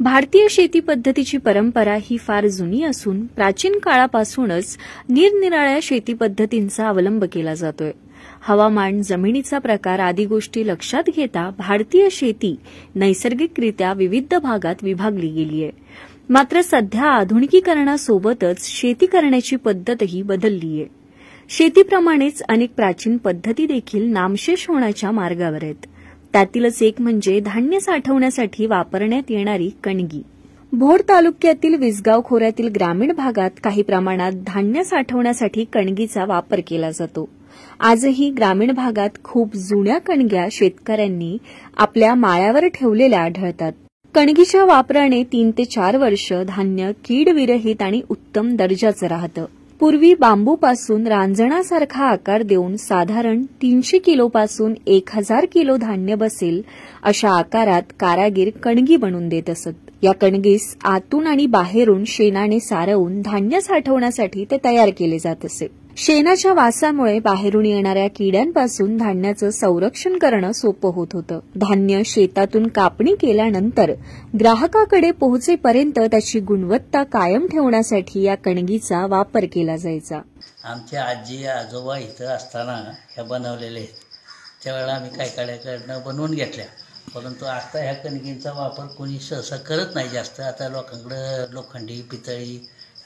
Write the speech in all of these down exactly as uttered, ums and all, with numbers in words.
भारतीय शेती पद्धतीची परंपरा ही फार जुनी असून प्राचीन काळापासूनच निरनिराळ्या शेती पद्धतींचा अवलंब केला जातोय। हवामान, जमिनीचा प्रकार आदी गोष्टी लक्षात घेता भारतीय शेती नैसर्गिकरित्या विविध भागात विभागली गेली आहे। मात्र सध्या आधुनिकीकरणासोबतच शेती करण्याची पद्धतही बदलली आहे। शेतीप्रमाणेच अनेक प्राचीन पद्धती देखील नामशेष होण्याच्या मार्गावर आहेत। त्यातीलच एक म्हणजे धान्य साठवण्यासाठी वापरण्यात येणारी कणगी। भोर तालुक्यातील विसगाव खोऱ्यातील ग्रामीण भागात काही प्रमाणात धान्य साठवण्यासाठी कणगीचा वापर केला जातो। आजही ग्रामीण भागात खूप जुन्या कणग्या शेतकऱ्यांनी आपल्या माळ्यावर ठेवलेल्या आढळतात। कणगीच्या वापराने तीन ते चार वर्ष धान्य कीडविरहित आणि उत्तम दर्जाचं राहतं। पूर्वी बांबूपासून रांजणासारखा आकार देऊन साधारण तीनशे किलोपासून एक हजार किलो धान्य बसेल अशा आकारात कारागीर कणगी बनवून देत असत। या कणगीस आतून आणि बाहेरून शेणाने सारवून धान्य साठवण्यासाठी ते तयार केले जात असे। शेणाच्या वासामुळे बाहेरून येणाऱ्या किड्यांपासून धान्याचं संरक्षण करणं सोपं होत होतं। धान्य शेतातून कापणी केल्यानंतर ग्राहकाकडे पोहोचेपर्यंत त्याची गुणवत्ता कायम ठेवण्यासाठी या कणगीचा वापर केला जायचा। आमच्या आजी आजोबा इथं असताना ह्या बनवलेले आहेत, त्यावेळेला आम्ही काही काड्याकडनं बनवून घेतल्या, परंतु आता ह्या कणगींचा वापर कोणी सहसा करत नाही जास्त। आता लोकांकडे लोखंडी, पितळी,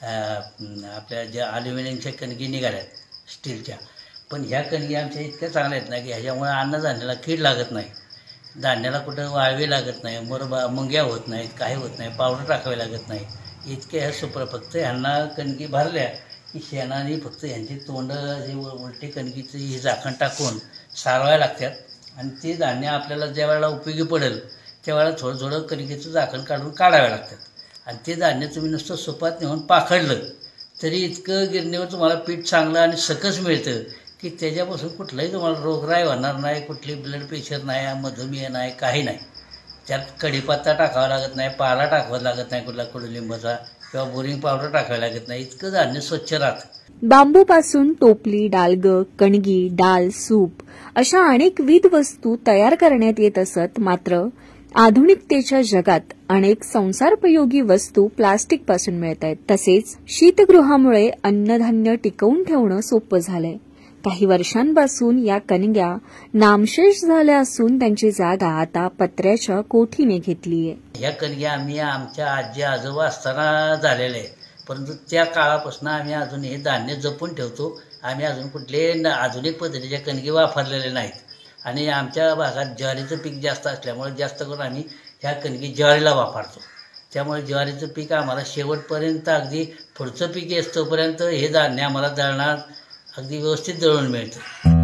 आपल्या ज्या अल्युमिनियमच्या कणगी निघाल्यात स्टीलच्या, पण ह्या कणगी आमच्या इतक्या चांगल्या आहेत ना की ह्याच्यामुळे अन्नधान्याला कीड लागत नाही, धान्याला कुठं वाळवी लागत नाही, मुरबा मुंग्या होत नाहीत, काही होत नाही, पावडर टाकावी लागत नाही, इतके ह्या सुपर। फक्त ह्यांना कणगी भरल्या की शेणाने फक्त ह्यांची तोंड जे उलटी कणगीची ही झाकण टाकून सारवायला लागतात आणि ते धान्य आपल्याला ज्या वेळेला उपयोगी पडेल त्यावेळेला थोडं थोडं कणगीचं झाकण काढून काढावे लागतात। आणि ते धान्य तुम्ही नुसतं सुपात नेऊन पाखडलं तरी इतकं गिरणीवर तुम्हाला पीठ चांगलं आणि सकस मिळतं की त्याच्यापासून कुठलाही तुम्हाला रोगराई होणार नाही, कुठली ब्लड प्रेशर नाही, मधुमेह नाही, काही नाही। त्यात कढीपत्ता टाकावा लागत नाही, पाला टाकावा लागत नाही, कुठला कडुलिंबाचा किंवा बोरिंग पावडर टाकावी लागत नाही, इतकं धान्य स्वच्छ राहतं। बांबूपासून टोपली, डालगं, कणगी, डाल, सूप अशा अनेकविध वस्तू तयार करण्यात येत असत। मात्र आधुनिकतेच्या जगात अनेक संसारोपयोगी वस्तू प्लास्टिक पासून मिळत आहेत। तसेच शीतगृहामुळे अन्नधान्य टिकवून ठेवणं सोपं झालंय। काही वर्षांपासून या कणग्या नामशेष झाल्या असून त्यांची जागा आता पत्र्याच्या कोठीने घेतलीय। या कणग्या आम्ही आमच्या आजी आजोबा असताना झालेल्या आहेत, परंतु त्या काळापासून आम्ही अजून हे धान्य जपून ठेवतो। आम्ही अजून कुठले आधुनिक पद्धतीच्या कणगी वापरलेले नाहीत आणि आमच्या भागात ज्वारीचं पीक जास्त असल्यामुळे जास्त करून आम्ही ह्या कणगी ज्वारीला वापरतो। त्यामुळे ज्वारीचं पीक आम्हाला शेवटपर्यंत अगदी पुढचं पीक येतोपर्यंत हे धान्य आम्हाला दळणार अगदी व्यवस्थित दळून मिळतं।